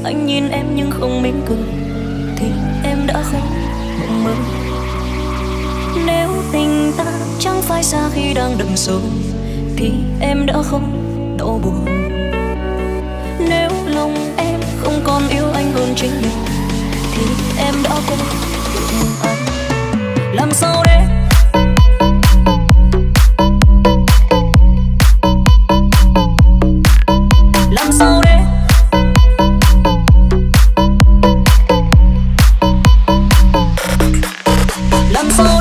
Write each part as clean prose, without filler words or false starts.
anh nhìn em nhưng không mỉm cười thì em đã không mộng mơ. Nếu tình ta chẳng phải xa khi đang đậm sâu thì em đã không đau buồn. Nếu lòng em không còn yêu anh hơn chính mình thì em đã có được anh. Làm sao để làm sao để làm sao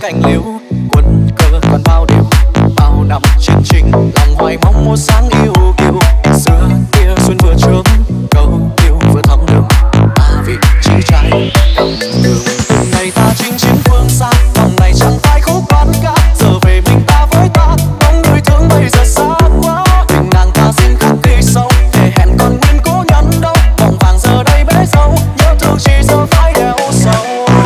cành liễu quân cờ còn bao điều, bao năm chiến trình lòng hoài mong một sáng yêu kiều. Xưa kia xuân vừa trước câu yêu vừa thắm đường, ta vì chi trái cầm đường. Từng ngày ta chinh chiến phương xa, vòng này chẳng phải khúc quan ca. Giờ về mình ta với ta, bóng đôi thương bây giờ xa quá. Tình nàng ta xin khắc ghi sâu, thề hẹn còn nguyên cố nhân đâu. Vòng vàng giờ đây bế dâu, nhớ thương chỉ giờ phải đeo sâu.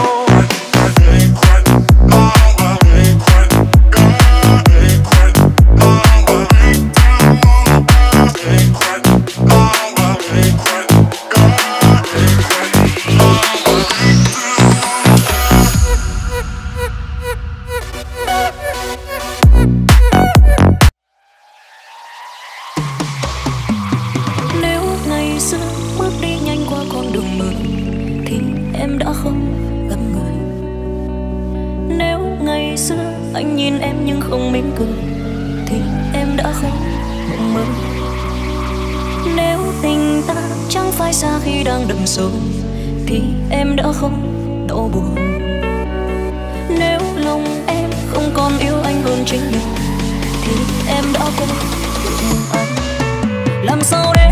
Nếu ngày xưa bước đi nhanh qua con đường mờ thì em đã không gặp người. Nếu ngày xưa anh nhìn em nhưng không mỉm cười thì em đã không mộng mơ. Nếu tình ta chẳng phải xa khi đang đậm sâu thì em đã không đau buồn. Nếu lòng em không còn yêu anh hơn chính mình thì em đã có được anh. Làm sao để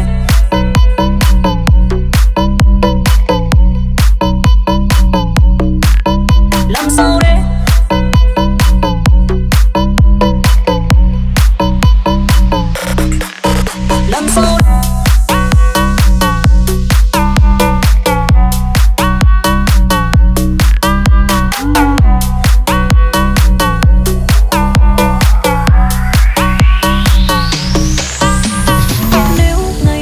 làm sao để làm sao để nếu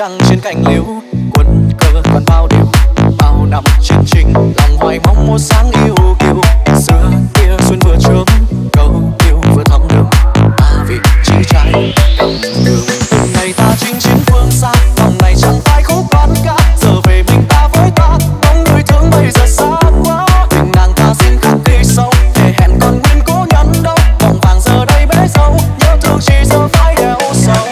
trăng trên cành liễu, quân cờ còn bao điều, bao năm chiến trình lòng hoài mong một sáng yêu kiều. Xưa kia xuân vừa chớm, câu yêu vừa thắm đường, ta vì chi trái đồng đường. Từng ngày ta chinh chiến phương xa, vòng này chẳng phải khúc quan ca, giờ về mình ta với ta, bóng đôi thương bây giờ xa quá. Tình nàng ta xin khắc ghi sâu, để hẹn còn nguyên cố nhắn đâu, vòng vàng giờ đây bế dâu, nhớ thương chỉ giờ phải đeo sâu.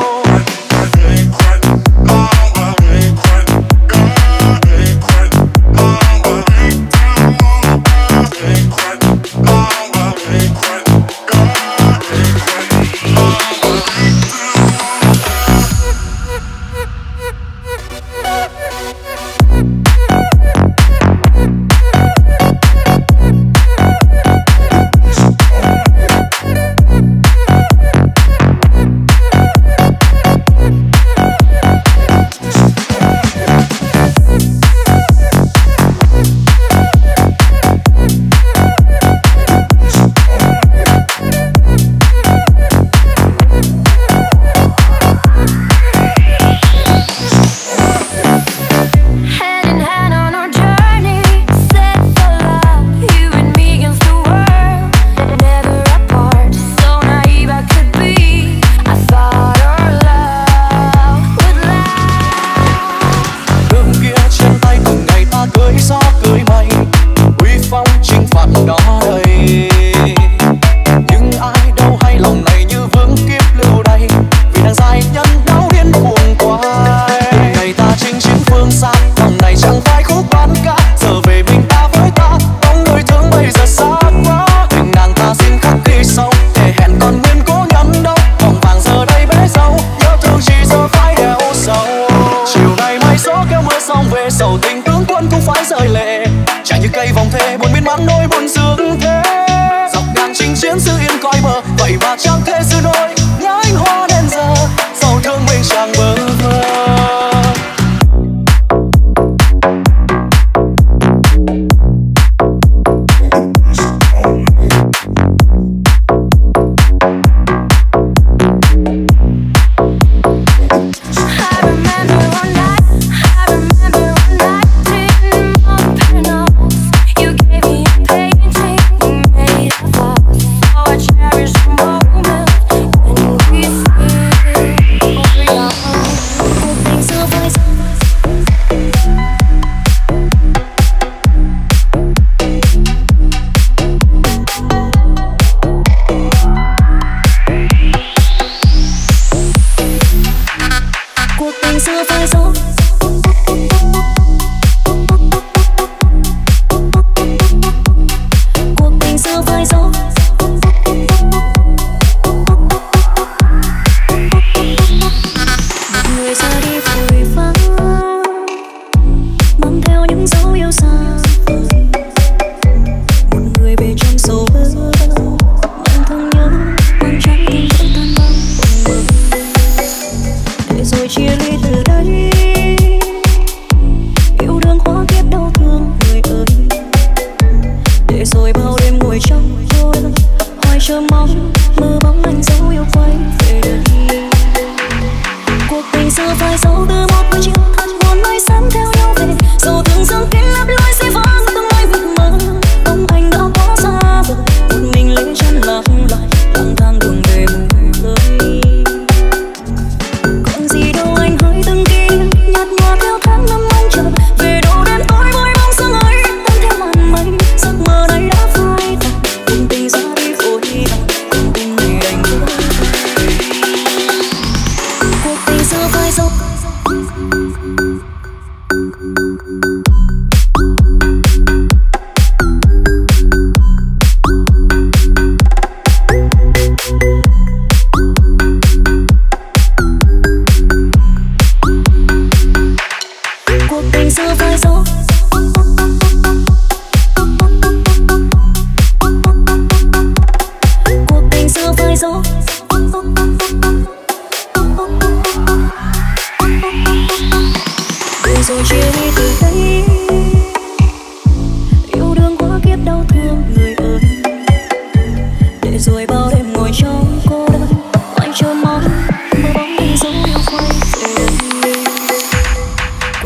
Sầu tình tướng quân cũng phải rơi lệ, chẳng như cây vòng thề buồn miên man nỗi buồn dương thế. Dọc đường chinh chiến giữ yên coi bờ, vậy mà chẳng thể giữ nổi nhánh hoa đến giờ, sầu thương mình chẳng bơ vơ.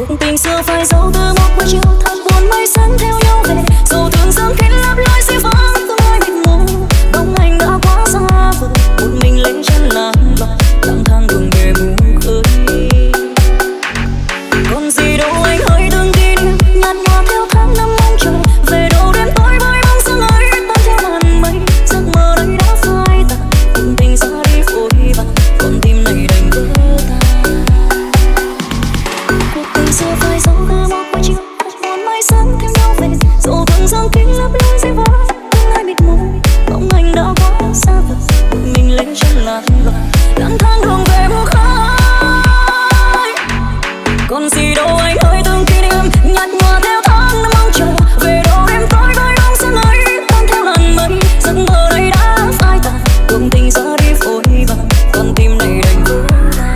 cuộc tình xưa phải dấu từ một buổi chiều thật buồn mây xanh theo nhau về, dẫu thương sớm kín lấp lối dĩ vãng không ai biết mù, bóng anh đã quá xa vời, một mình lấy chân làm loài lang thang đường về mù khơi. Còn gì đâu anh hỡi từng kỷ niệm nhạt nhòa theo tháng năm mong chờ, về đâu đêm tối với bóng dáng ấy tan theo màn mây, giấc mơ đấy đã phai tàn, cuộc tình ra đi vội vàng, con tim này đành vỡ tan. Cuộc tình xưa phải dấu từ một buổi chiều thật buồn mây xanh theo nhau về, dẫu thương dáng kín lấp lối dĩ vãng không ai biết mù, bóng anh đã quá xa vời, một mình lấy chân làm loài lang thang đường về mù khơi. Còn gì đâu anh ơi từng kỷ niệm nhạt nhòa theo tháng năm mong chờ, về đâu đêm tối với bóng dáng ấy tan theo làn mây, giấc mơ đây đã phai tàn, cuộc tình ra đi vội vàng, con tim này đành vỡ tan.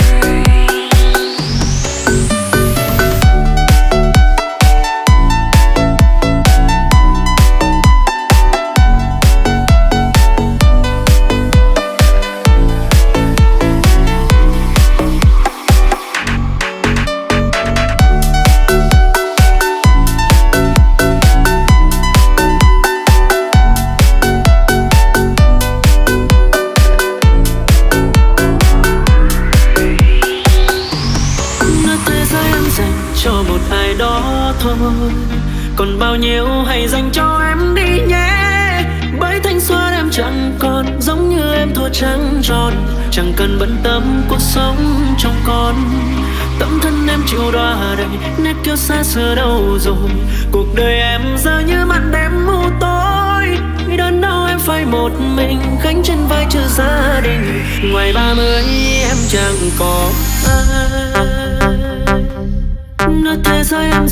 Cho một ai đó thôi, còn bao nhiêu hãy dành cho em đi nhé, bởi thanh xuân em chẳng còn giống như em thua trắng tròn, chẳng cần bận tâm cuộc sống trong con, tấm thân em chịu đọa đầy nét kiêu xa xưa đâu rồi, cuộc đời em giờ như màn đêm mù tối, đơn đau em phải một mình gánh trên vai chưa gia đình, ngoài 30 em chẳng có ai. Nói thế giới em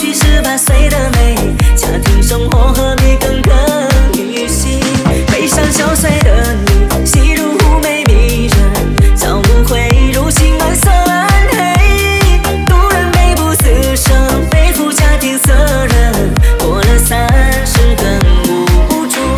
其十八岁的美，家庭生活何必耿耿于心？悲伤小碎的你，细如狐媚迷人，早不会入心满色暗黑。独人美不死生，背负家庭责任，过了30更无助。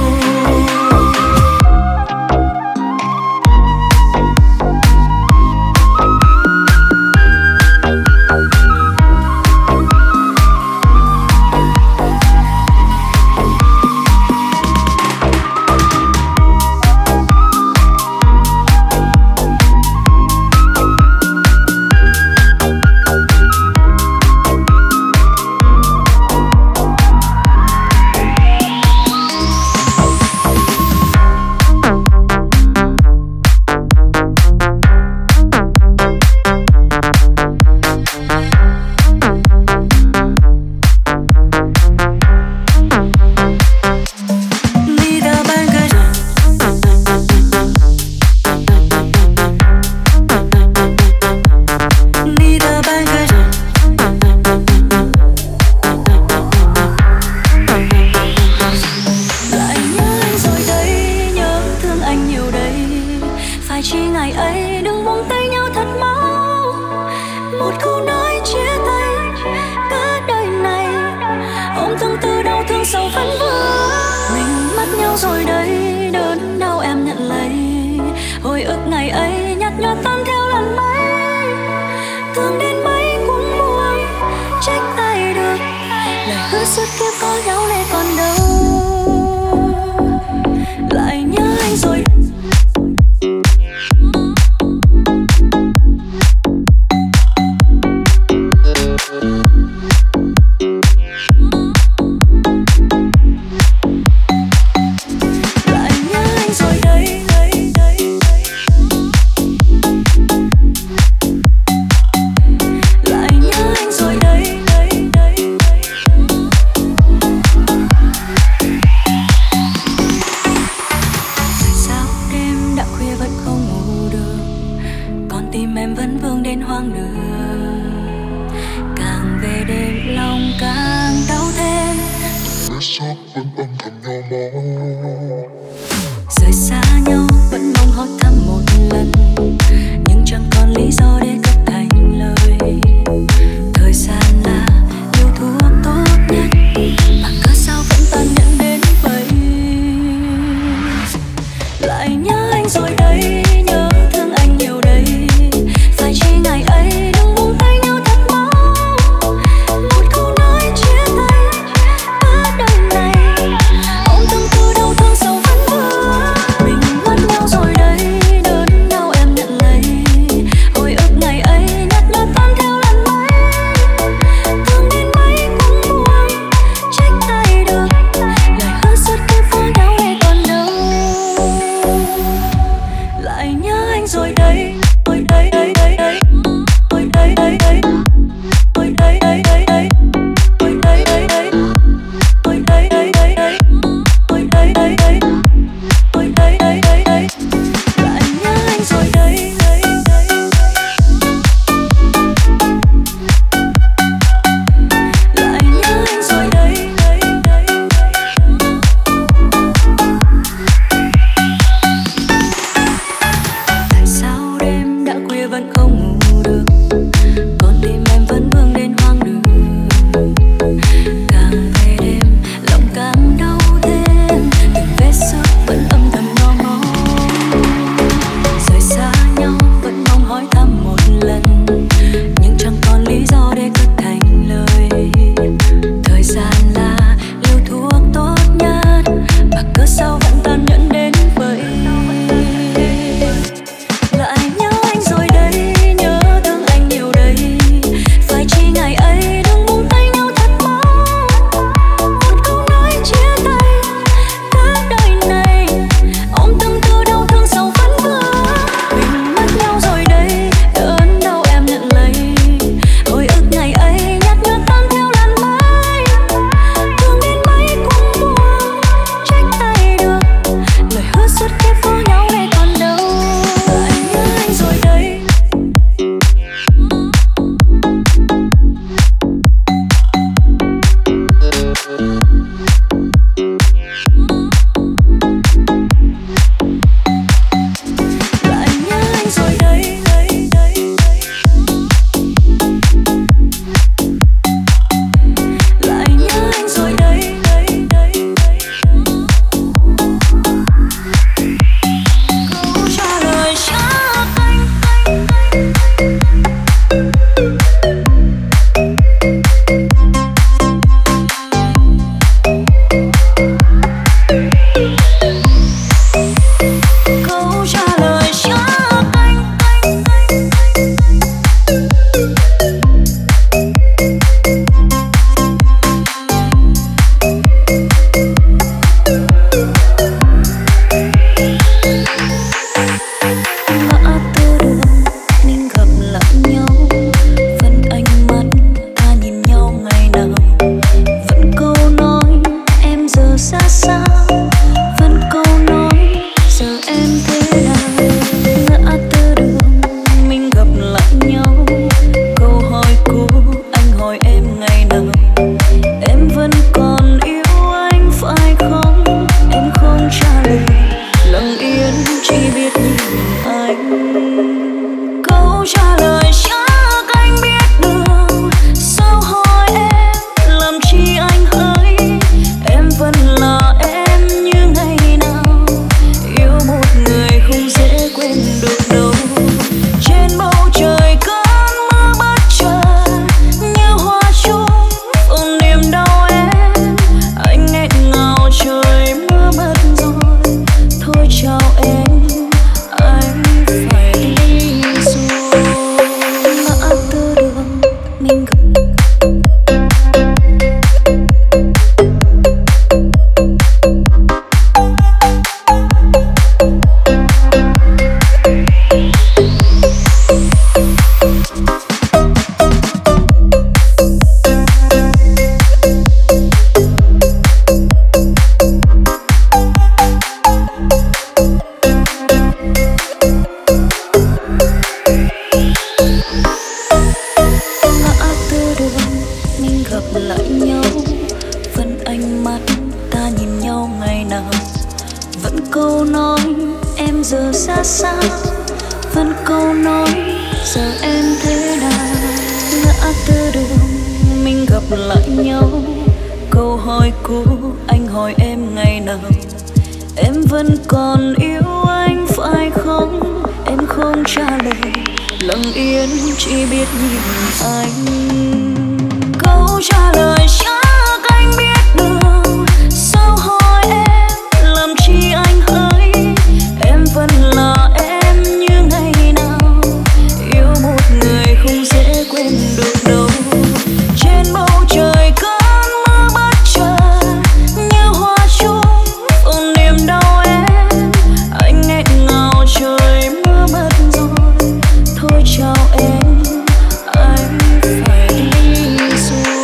nhau, vẫn ánh mắt ta nhìn nhau ngày nào. Vẫn câu nói em giờ xa xa, vẫn câu nói giờ em thế nào. Ngã tư đường mình gặp lại nhau, câu hỏi cũ anh hỏi em ngày nào. Em vẫn còn yêu anh phải không? Em không trả lời, lặng yên chỉ biết nhìn anh. Câu trả lời chắc anh biết được, sao hỏi em làm chi anh hỡi. Em vẫn là em như ngày nào, yêu một người không dễ quên được đâu. Trên bầu trời cơn mưa bất chợt như hoa trúng vào niềm đau em. Anh nghẹn ngào trời mưa mất rồi, thôi chào em, anh phải đi rồi.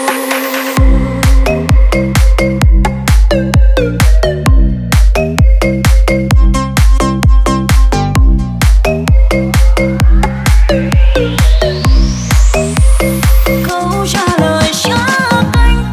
Câu trả lời chắc anh.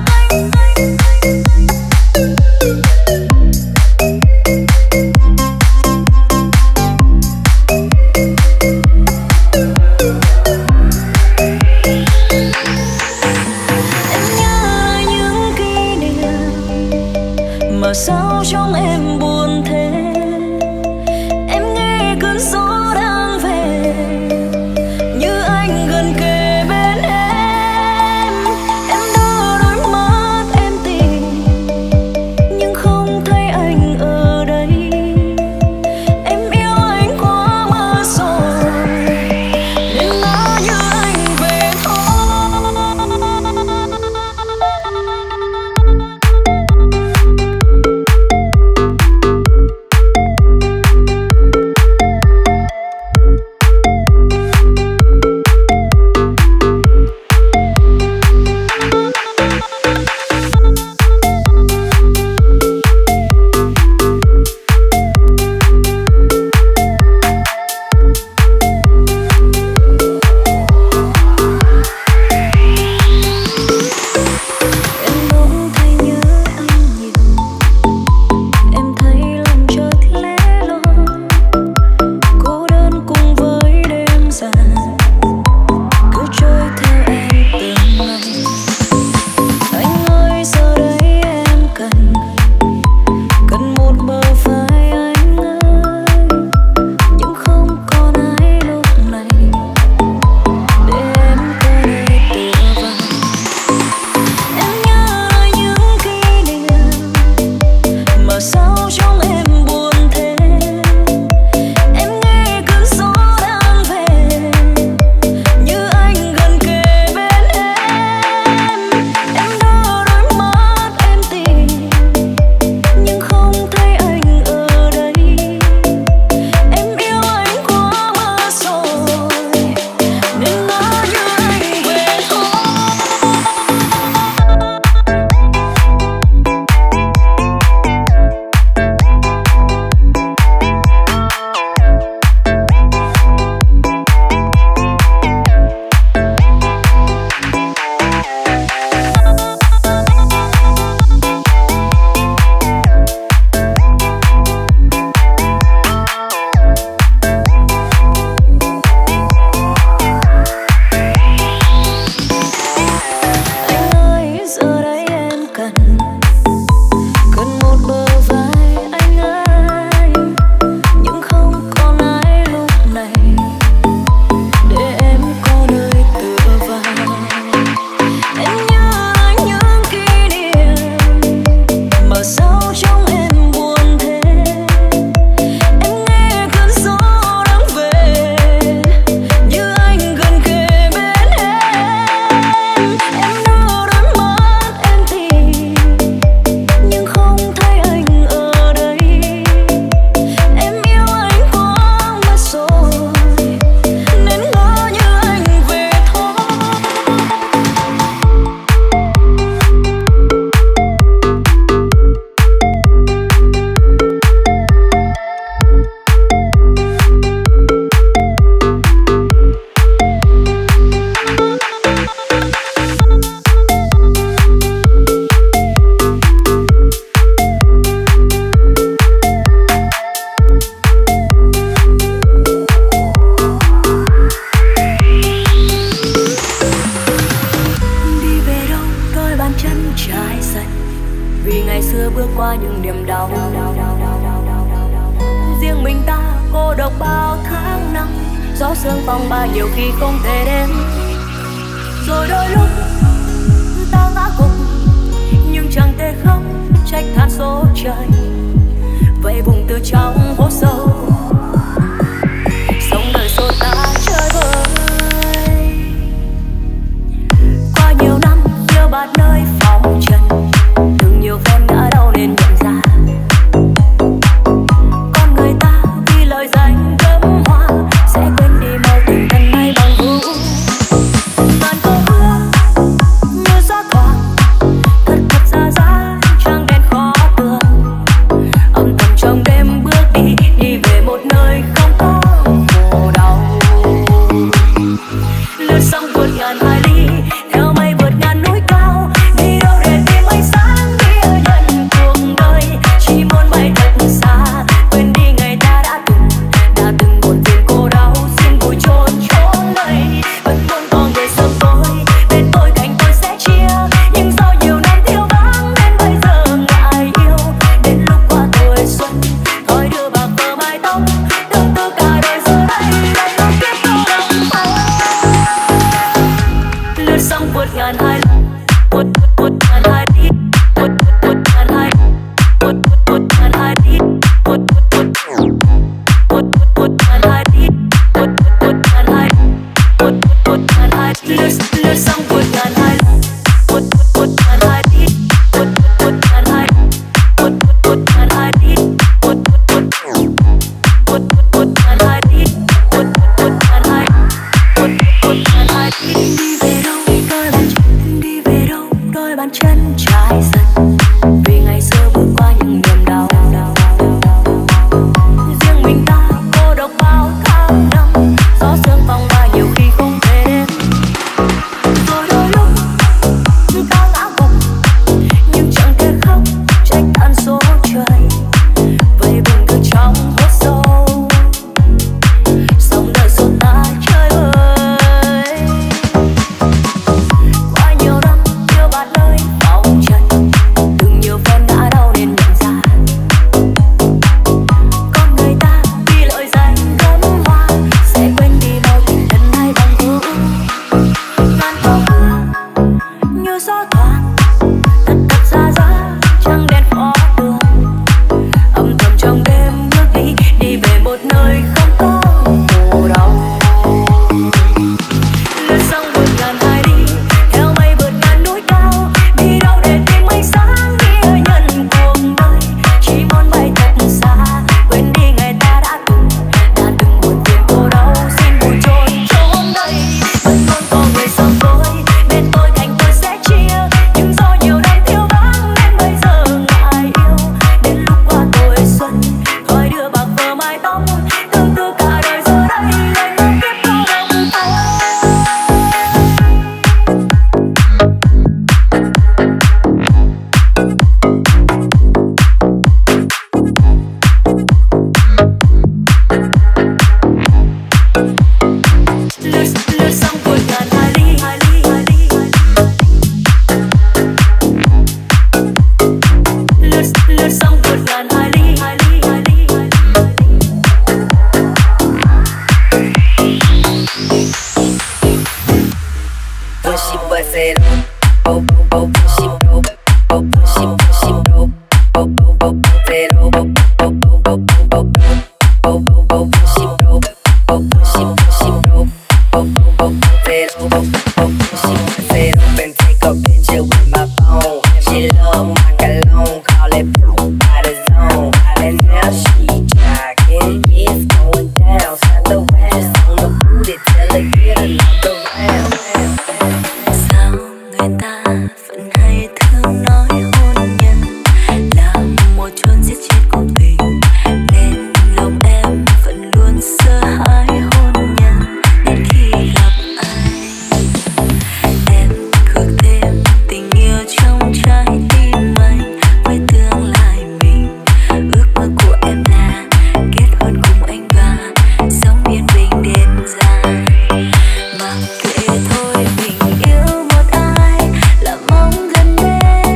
Em nhớ những kỷ niệm mà sao trong em buồn thế. Em nghe cơn gió đang về, như anh gần kề bên em. Em đỡ đôi mắt em tìm, nhưng không thấy anh ở đây. Em yêu anh quá mất rồi, nên ngỡ như anh về thôi. trái dần, vì ngày xưa bước qua những niềm đau. Riêng mình ta cô độc bao tháng năm, gió sương phong ba nhiều khi không thể đến. Rồi đôi lúc ta ngã gục nhưng chẳng thể khóc trách than số trời, vậy vùng từ trong hố sâu sống đời xô ta chơi vơi. Qua nhiều năm yêu bạn nơi phòng trần, từng nhiều phen ngã đau nên nhận ra con người ta vì lời danh gấm hoa sẽ quên đi mau tình thân này bằng hữu. Ngàn câu hứa như gió thoảng thật thật ra ra trăng đen khó tường, âm thầm trong đêm bước đi đi về một nơi không có khổ đau. Lướt sóng vượt ngàn hải ly theo mây vượt ngàn núi cao, đi đâu để tìm ánh sáng đi ở nhân cuộc đời, chỉ muốn bay thật xa quên đi ngày ta đã từng buồn phiền cô đau, xin vui chôn chốn đây. Vẫn muốn có người sớm tôi bên tôi cạnh tôi sẽ chia, nhưng do nhiều năm thiếu vắng nên bây giờ ngại yêu. Đến lúc qua tuổi xuân thôi đưa bạc vơ mái tóc, tương tư cả đời giờ đây lại có kiếp cô đồng hành. Lướt sóng vượt ngàn hải vượt ngàn hải đi, vượt ngàn hải vượt ngàn hải đi, vượt ngàn hải đi, vượt ngàn hải ngàn hải. Lướt sóng vượt ngàn hải vượt ngàn hải đi, vượt ngàn hải ngàn hải đi, vượt ngàn hải đi, vượt ngàn hải ngàn hải. Đi về đâu đôi bàn chân, đi về đâu đôi bàn chân trái dần, vì ngày xưa bước qua những niềm đau. Riêng mình ta cô độc bao tháng năm, gió sương phong ba nhiều khi không thể đến. Rồi đôi lúc ta ngã gục nhưng chẳng thể khóc trách than số trời, vậy buồn từ trong hố sâu sống đời xô ta chơi vơi. Qua nhiều năm yêu bạn nơi phòng trần, từng nhiều phen ngã đau nên nhận ra con người ta vì lợi danh gấm hoa sẽ quên đi bao tình thân này bằng hữu. Ngàn câu hứa như gió thoảng thật thật ra ra trăng đen khó tường, âm thầm trong đêm bước đi đi về một nơi không có khổ đau. Lướt sóng vượt ngàn hải đi theo mây vượt ngàn núi cao, đi đâu để tìm ánh sáng đi ở nhân cuộc đời, chỉ muốn bay thật xa quên đi ngày ta đã từng buồn phiền cô đau, xin vui chôn chốn đây. Vẫn luôn có người sớm tôi bên tôi cạnh tôi sẽ chia, nhưng do nhiều năm thiếu vắng nên bây giờ ngại yêu. Đến lúc qua tuổi xuân thôi đưa bạc vơ mái tóc, tương tư cả đời giờ đây lại có kiếp cô đồng hành. Lướt sóng vượt ngàn hải ly, lướt sóng vượt ngàn hải ly. Push it, bust it up. Oh, oh, push it, oh, oh, push it, oh, oh, oh, push it, oh, oh, oh, oh, oh, oh, oh, push it, oh, oh, push it, oh, oh, oh, push it, oh, oh, push it up and take a picture with my phone. She love my cologne, call it by the zone. And now she jogging, it's going down. South the west on the booty, tell her get another round. Sao người ta vẫn hay thương nói hôn nhân là một chốn giết chết cuộc tình, nên lòng em vẫn luôn sợ hãi hôn nhân. Đến khi gặp ai em cược thêm tình yêu trong trái tim anh với tương lai mình. Ước mơ của em là kết hôn cùng anh và sống yên bình đến già. Mặc kệ thôi mình yêu một ai là mong gần bên,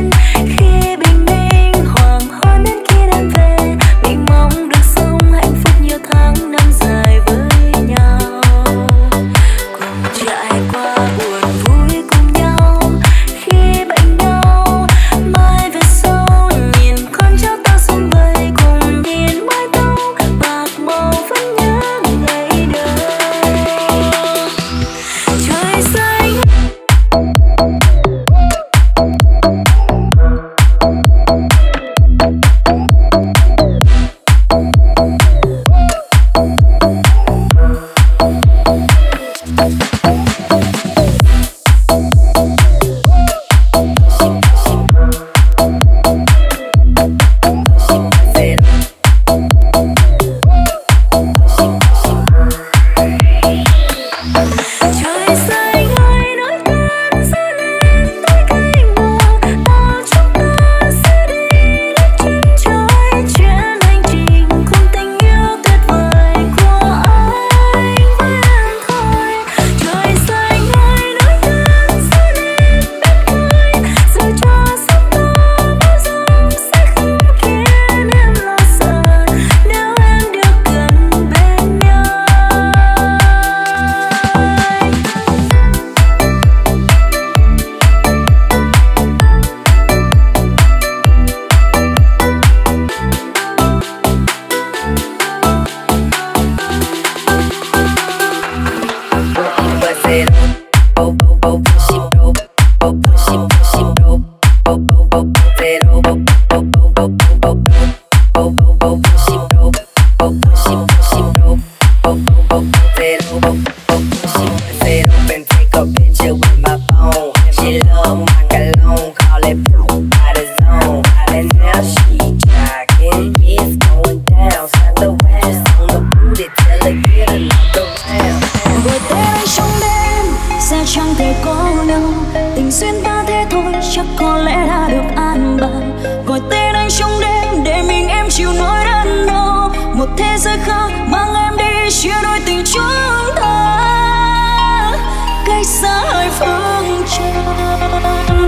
có lẽ đã được an bài. Gọi tên anh trong đêm để mình em chịu nỗi đớn đau. Một thế giới khác mang em đi chia đôi tình chúng ta, cách xa hai phương trời.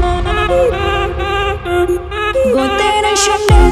Gọi tên anh trong đêm.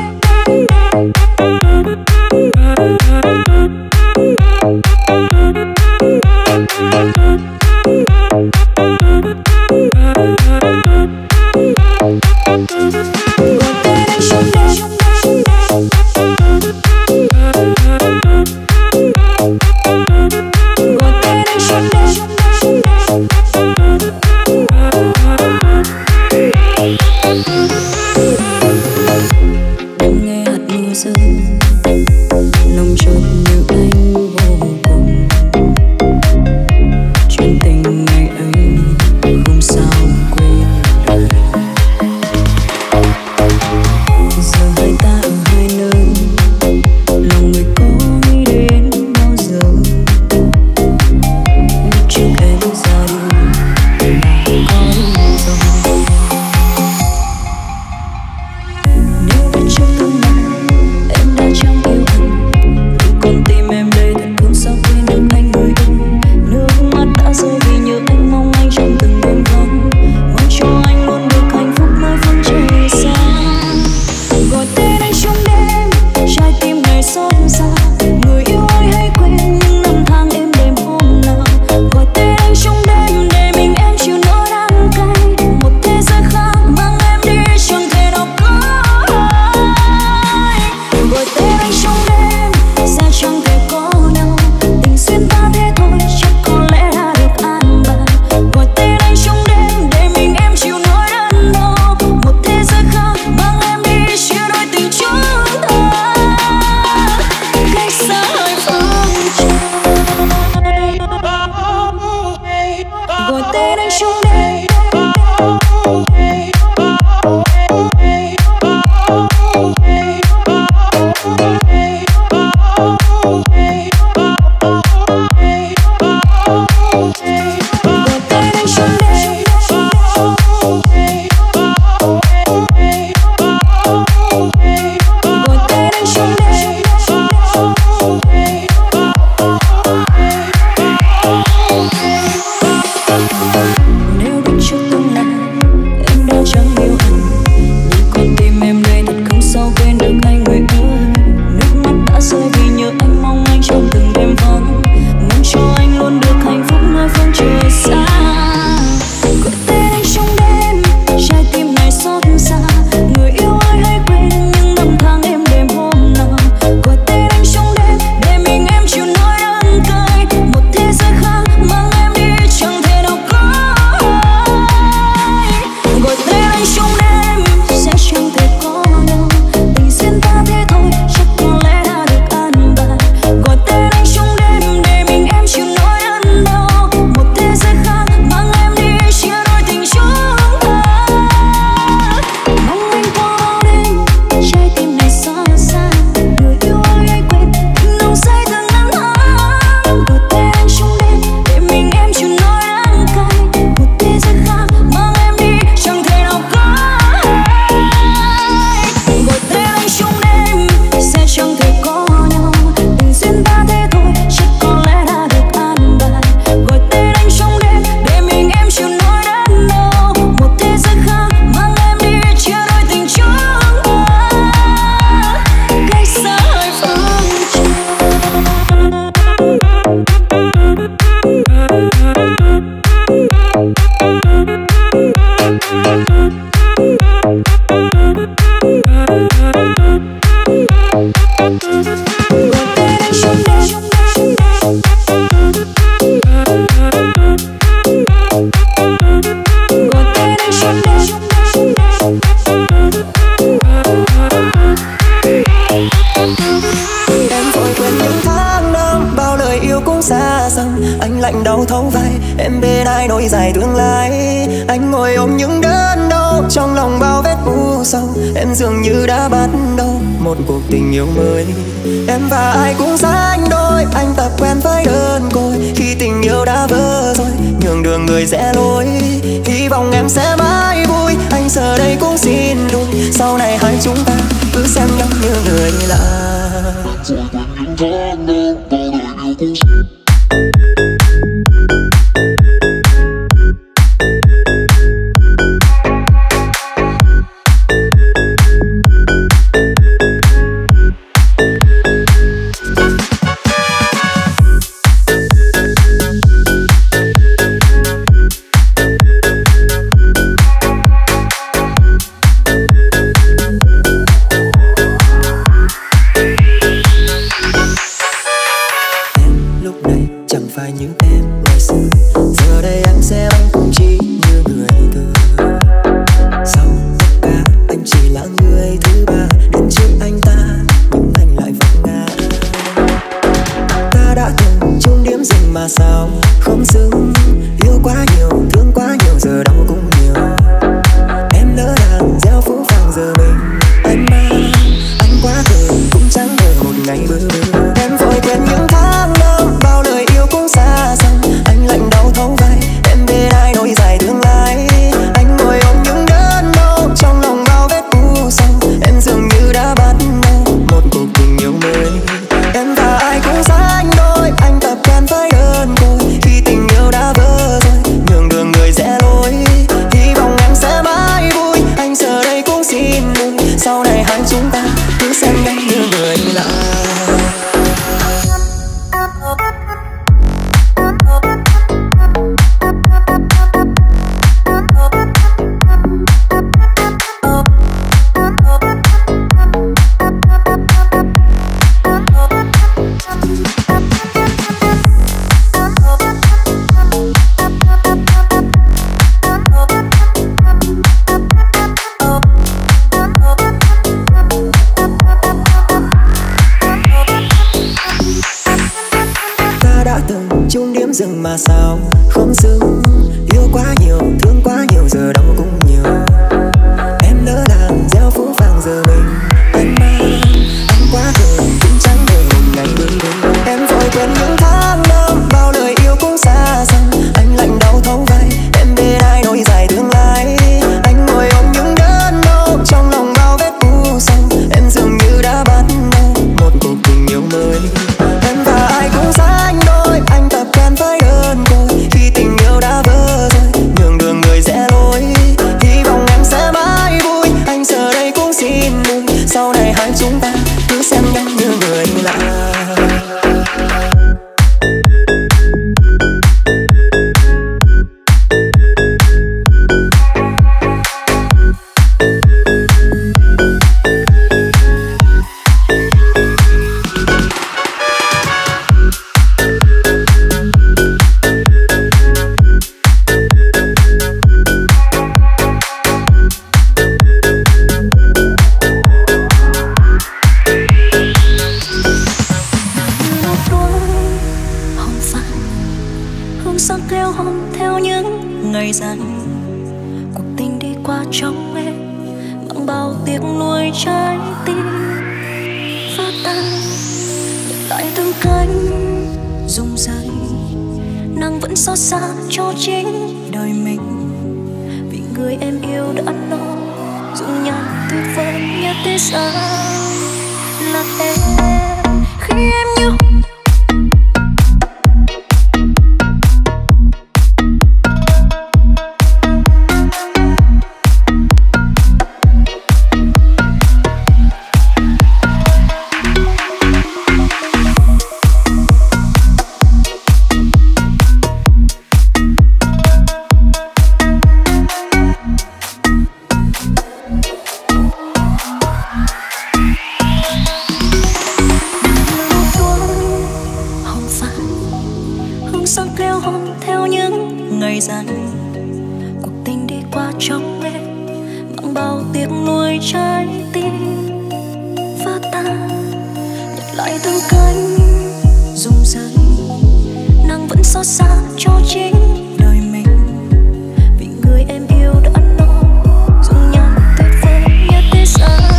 lạnh đau thấu vai, em bên ai nối dài tương lai. Anh ngồi ôm những đớn đau trong lòng bao vết u sầu, em em dường như đã bắt đầu một cuộc tình yêu mới. Em và ai cũng sánh đôi, anh tập quen với đơn côi. Khi tình yêu đã vỡ rồi, nhường đường người rẽ lối. Hy vọng em sẽ mãi vui, anh giờ đây cũng xin lỗi. Sau này hai chúng ta cứ xem nhau như người lạ. Vì người em yêu đã nói dung nhan tuyệt vời nhất thế gian.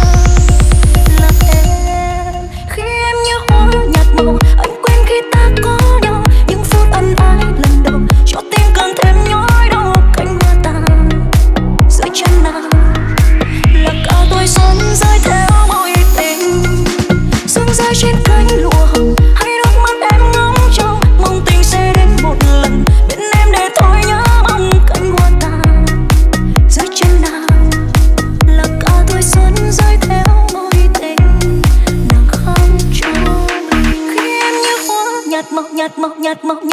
nhạt màu.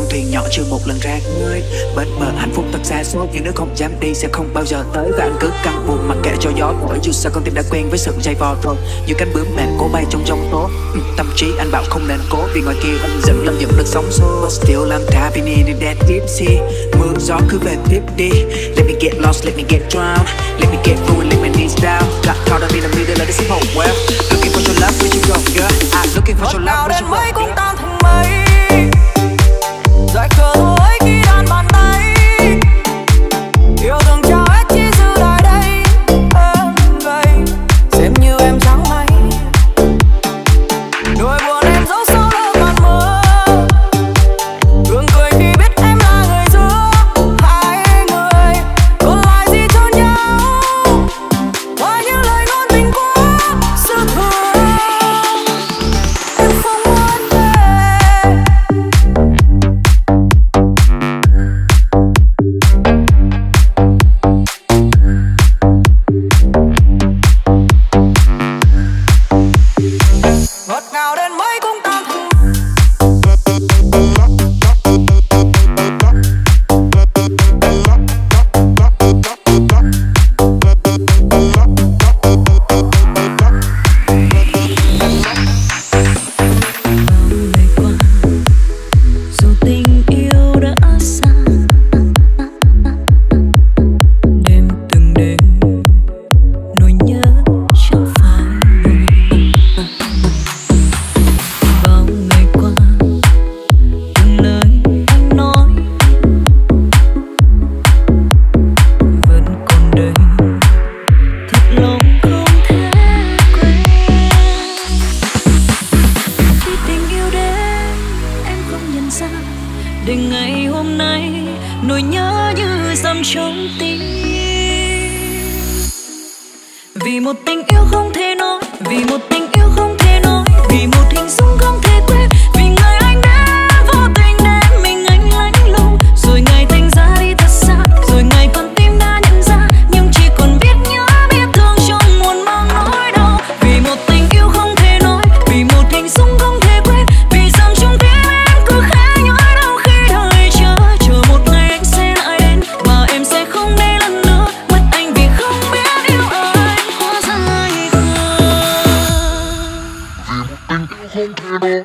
con thuyền nhỏ chưa một lần ra khơi. Bên bờ hạnh phúc thật xa xôi, nhưng nếu không dám đi sẽ không bao giờ tới. Và anh cứ căng buồn mặc kệ cho gió thổi, dù sao con tim đã quen với sự dày vò rồi. Như cánh bướm mềm cố bay trong giông tố. Tâm trí anh bảo không nên cố, vì ngoài kia anh dần lâm dần được sóng xô. But still I'm diving in that deep sea. Mưa gió cứ về tiếp đi. Let me get lost, let me get drowned. Let me get ruined, let me knees down. Got caught up in the middle of this whole world. Looking for your love, where you go, girl? I'm looking for your love, where you go, girl? Cũng tan thành mây, dại khờ thôi khi đan bàn tay. Yêu thương trao hết chỉ dư lại đây. Em vậy xem như em chẳng hay. Nỗi buồn em giấu sâu lớp màn mưa. Gương cười khi biết em là người giữa hai người. Còn lại gì cho nhau ngoài những lời ngôn tình quá dư thừa. Em không muốn về. Ngọt ngào đến mấy cũng tan thành. Dù tình yêu đã xa, đêm từng đêm nỗi nhớ chẳng phai. Bao ngày qua từng lời anh nói vẫn còn đây, thật lòng không thể quên. Khi tình yêu đến em không nhận ra, để ngày hôm nay nỗi nhớ như dầm trong tim. Vì một tình yêu không thể nói, vì một tình yêu không thể nói, vì một hình dung không thể quên, vì người anh đã vô tình đem mình anh lánh lùng. Rồi ngày thành ra đi thật xa, rồi ngày con tim đã nhận ra, nhưng chỉ còn biết nhớ biết thương trong muôn mang nỗi đau. Vì một tình yêu không thể nói, vì một hình dung không thể quên, vì rằng trong tim em cứ khẽ nhói đau khi đời chờ một ngày anh sẽ lại đến, và em sẽ không để lần nữa mất anh vì không biết yêu anh quá dài khờ. Vì một tình yêu không thể nói.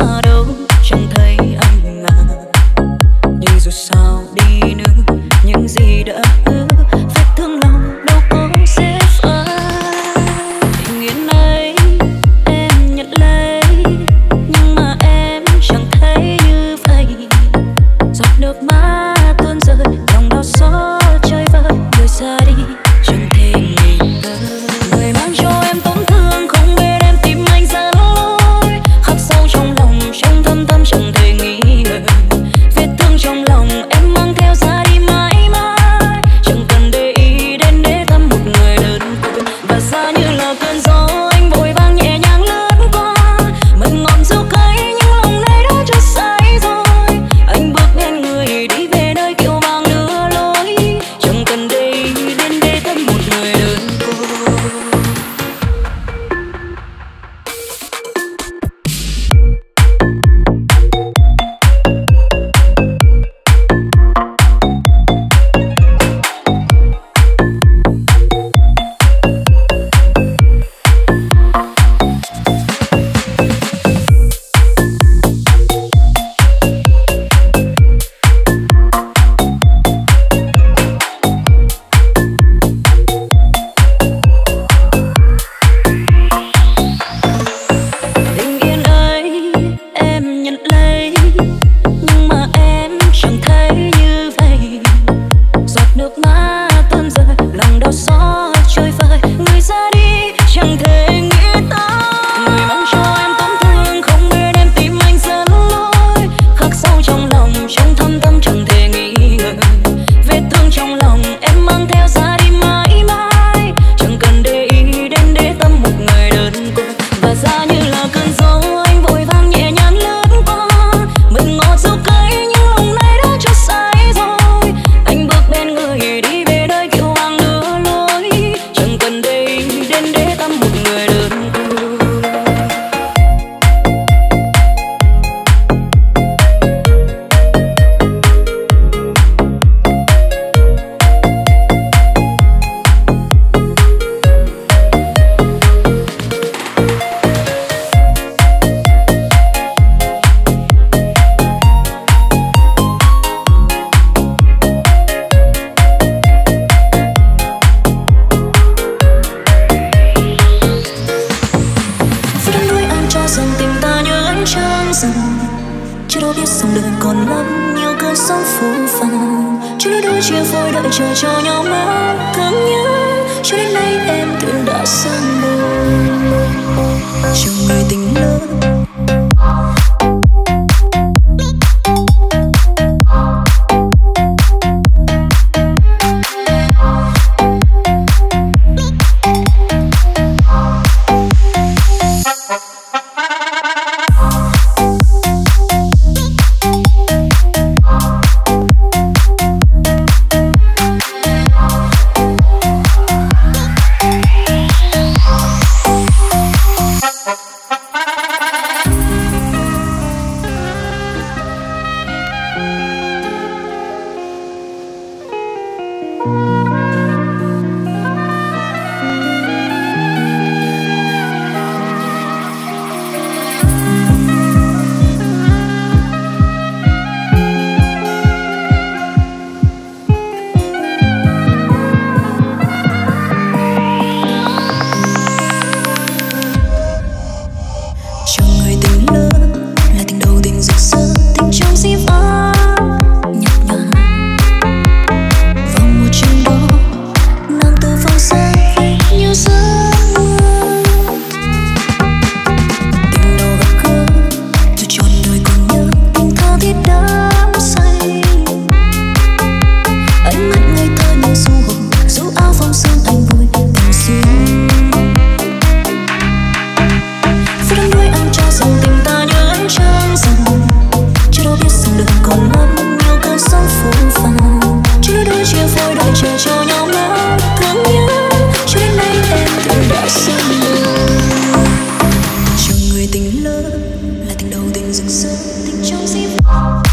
mà đâu chẳng thấy anh à. Nhưng dù sao đi nữa, những gì đã hứa, vết thương lòng đâu có dễ phai. Tình nguyện ấy em nhận lấy, nhưng mà em chẳng thấy như vậy. Giọt nước mắt tuôn rơi, lòng đau xót trôi vơi, người xa đi chẳng thể nghỉ ngơi. Người mang cho em tổn thương, không biết em tìm anh ra lối, khắc sâu trong lòng, trong thâm tâm chẳng thể nghi ngờ. Vết thương trong lòng em mang theo ra đi mãi mãi, chẳng cần để ý đến để tâm một người đơn côi. Và xa như là cơn gió anh vội vàng nhẹ nhàng lướt qua, mật ngọt dâu cay nhưng lòng này đã cho say rồi. Anh bước bên người đi về nơi kiêu mang đưa lối, chẳng cần để ý đến để tâm một người đơn côi. Tình yên ấy em nhận lấy, nhưng mà em chẳng thấy như vậy. Giọt nước mắt tuôn rơi, lòng đau xót trôi vơi, người ra đi chẳng thể nghĩ tới. Người mang cho em tổn thương, không biết em tìm anh dẫn lối, khắc sâu trong lòng, trong thâm tâm chẳng thể nghi ngờ. Vết thương trong lòng em mang theo ra đi mãi mãi, chẳng cần để ý đến để tâm một người đơn côi. Và ra như là cơn gió anh vội vàng nhẹ nhàng lướt qua, mật ngọt dâu cay nhưng lòng này đã cho say rồi. Anh bước bên người đi về nơi kiêu mang đưa lối, chẳng cần để ý đến để tâm một người đơn côi. Phút đắm đuối anh cho rằng tình ta như ánh trăng rằm, chưa đâu biết dòng đời còn lắm nhiều cơn sóng phũ phàng. Chưa đôi đôi chia phôi đợi chờ cho nhau mãi thương nhớ, cho đến nay em tự đã sang mơ chờ người tình lớn. Cho người tình lớn là tình đầu tình rực rỡ, tình trong dĩ vãng nhạt nhòa. Vào một trường đó nàng từ phương xa về như giấc mơ. Tình đầu gặp gỡ dù trọn đời còn nhớ, tình tha thiết đắm say. Ánh mắt ngây thơ như du hồn, dù áo phong sương anh vui tình duyên. Phút đắm đuối anh cho rằng tình ta như ánh trăng rằm, chưa đâu biết rằng đời còn lắm nhiều cơn sóng phũ phàng. Chưa đôi chia phôi đợi chờ cho nhau mãi thương nhớ, cho đến nay em tự đã sang mơ chờ người tình lớn là tình đầu tình rực rỡ, tình trong dĩ vãng.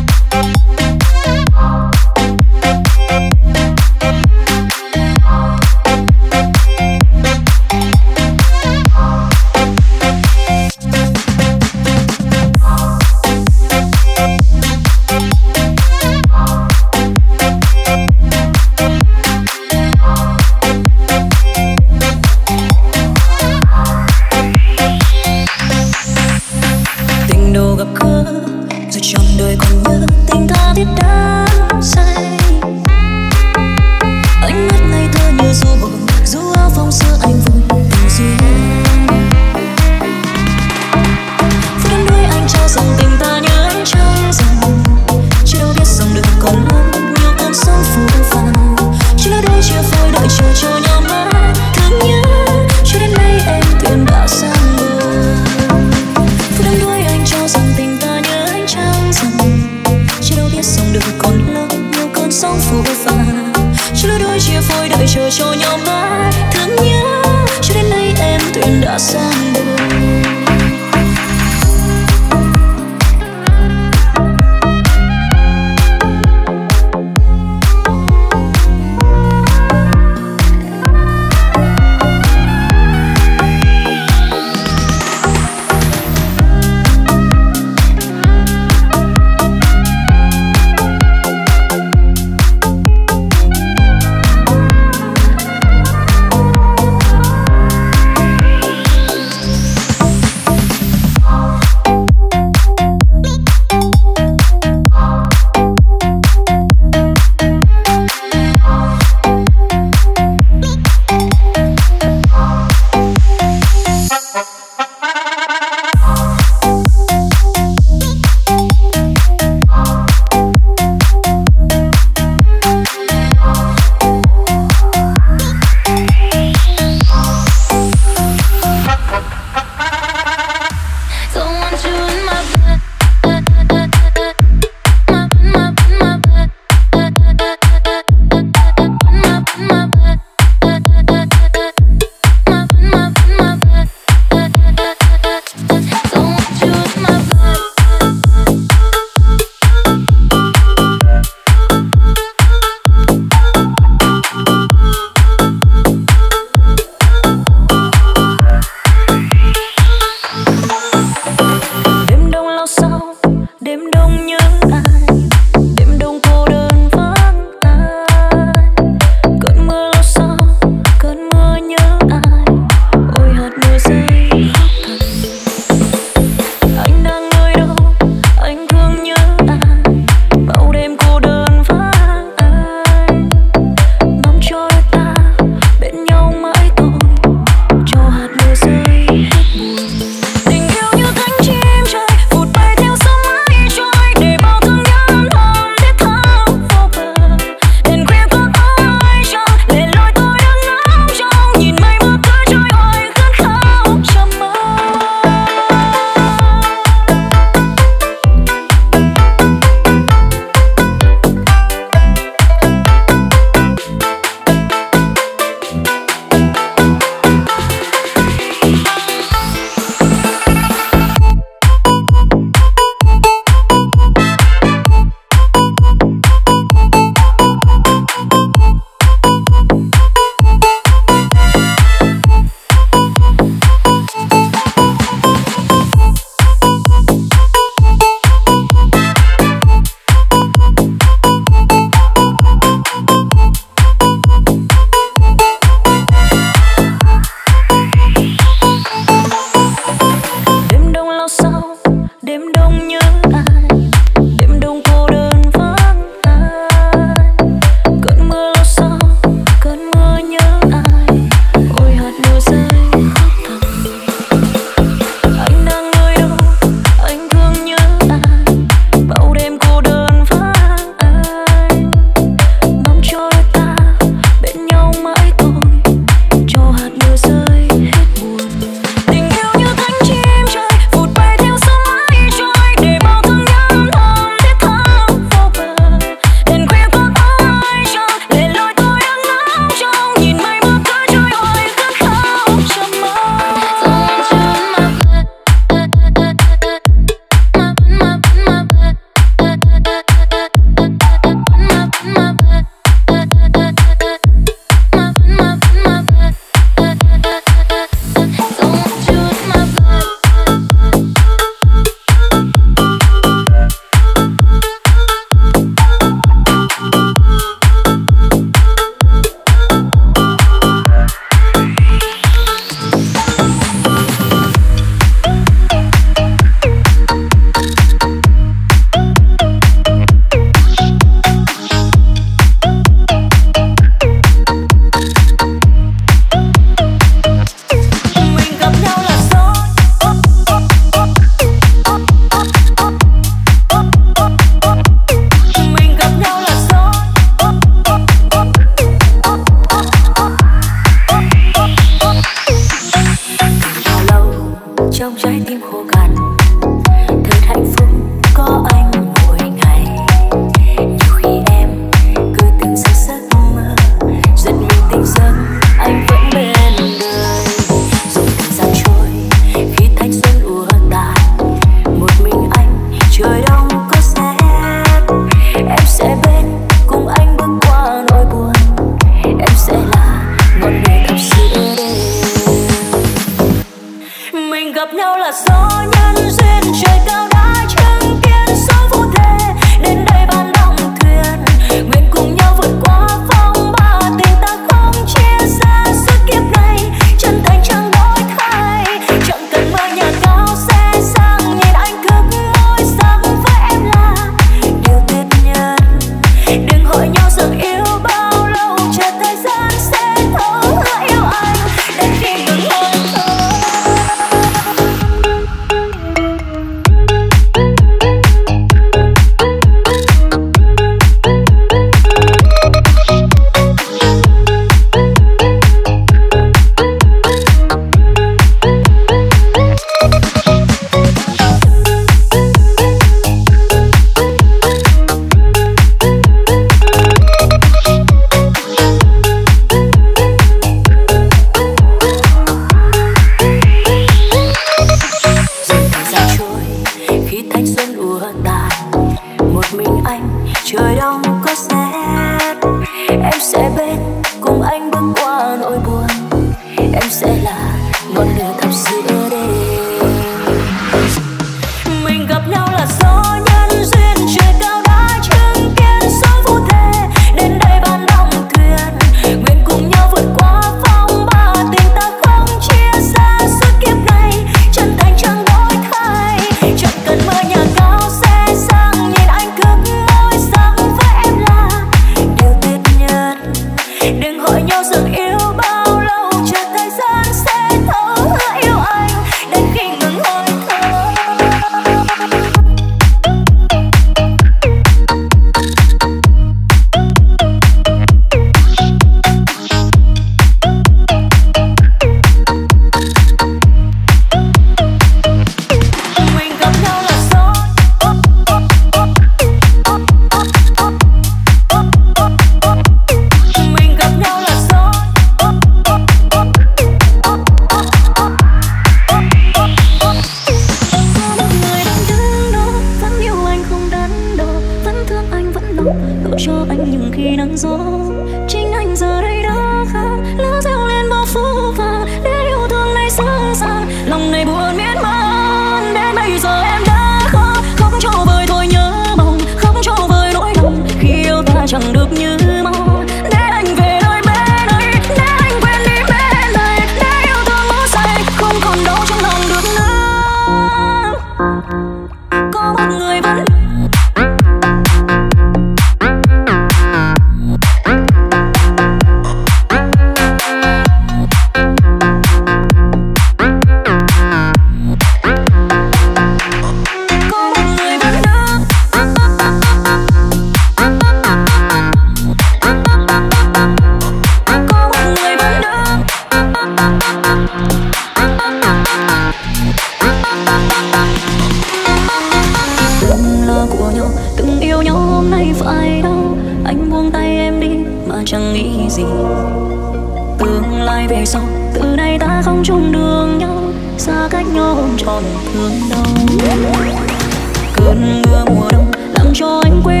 cơn mưa mùa đông làm cho anh quên